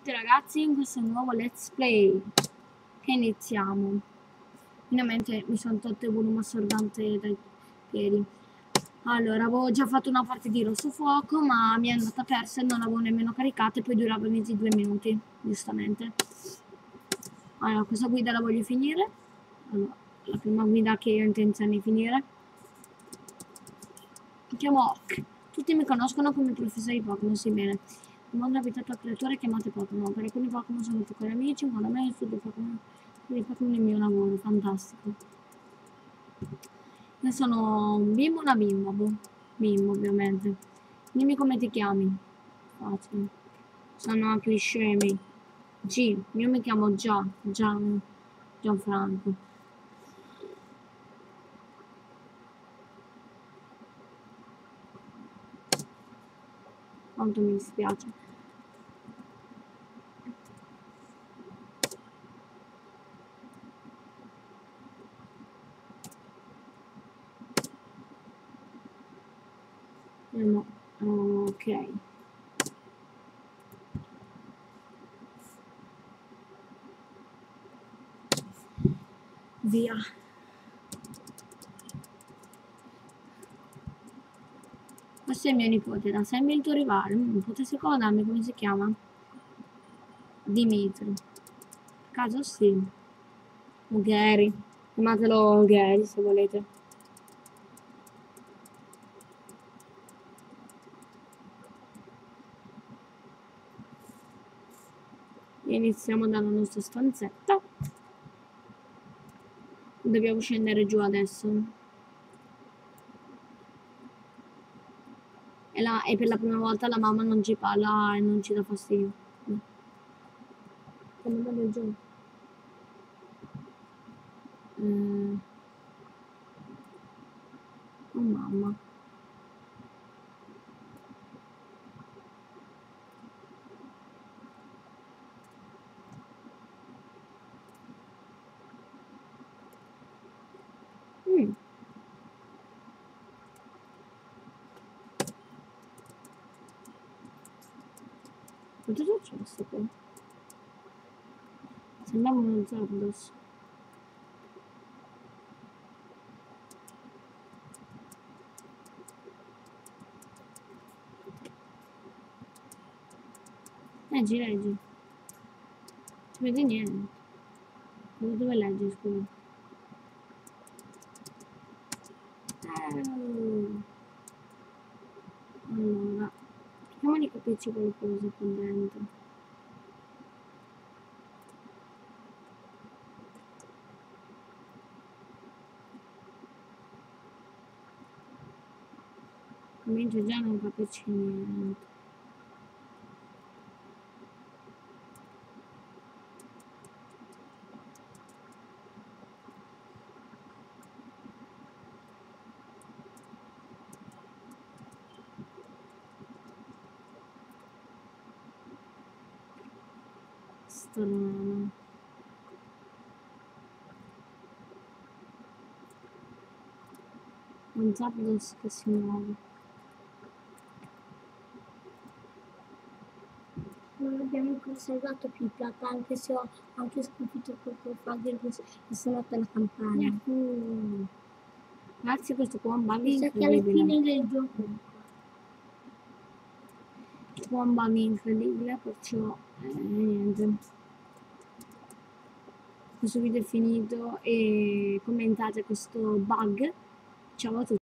tutti ragazzi in questo nuovo let's play che iniziamo. Finalmente mi sono tolto il volume assordante dai piedi. Allora, avevo già fatto una parte di rosso fuoco, ma mi è andata persa e non l'avevo nemmeno caricata e poi durava 22 minuti, giustamente. Allora, questa guida la voglio finire. Allora, la prima guida che ho intenzione di finire. Mi chiamo Hawk. Tutti mi conoscono come professore di Pokémon, sì bene. Il mondo è abitato a creature chiamate Pokémon. Per alcuni Pokémon sono piccoli amici, ma da me studio Pokémon. Quindi Pokémon è il mio lavoro, fantastico. Io sono un bimbo o una bimba? Boh. Bimbo, ovviamente. Dimmi come ti chiami. Facile. Sono cliché. G. Io mi chiamo Gianfranco. Quanto mi dispiace. No. Ok. Via. Questo è mio nipote, da sempre il tuo rivale. Potresti ricordarmi come si chiama? Dimitri. Caso sì. Gary. Chiamatelo Gary se volete. Iniziamo dalla nostra stanzetta. Dobbiamo scendere giù adesso. E per la prima volta la mamma non ci parla e non ci dà fastidio. Come andare giù? Oh mamma. Cosa è successo qua? Sembrava uno Zapdos. Leggi. Si vede niente. Dove leggi, scusa? Allora, cerchiamo di capirci qualcosa qua dentro. Comincio già a non capirci niente. Strano. Un Zapdos che si muove. Non abbiamo conservato più plata, anche se ho anche sconfitto poco fa che sono nata la campagna. Grazie a questo qua un bug incredibile. Che alla fine del gioco. Qua un bug incredibile, perciò niente. Questo video è finito e commentate questo bug. Ciao a tutti.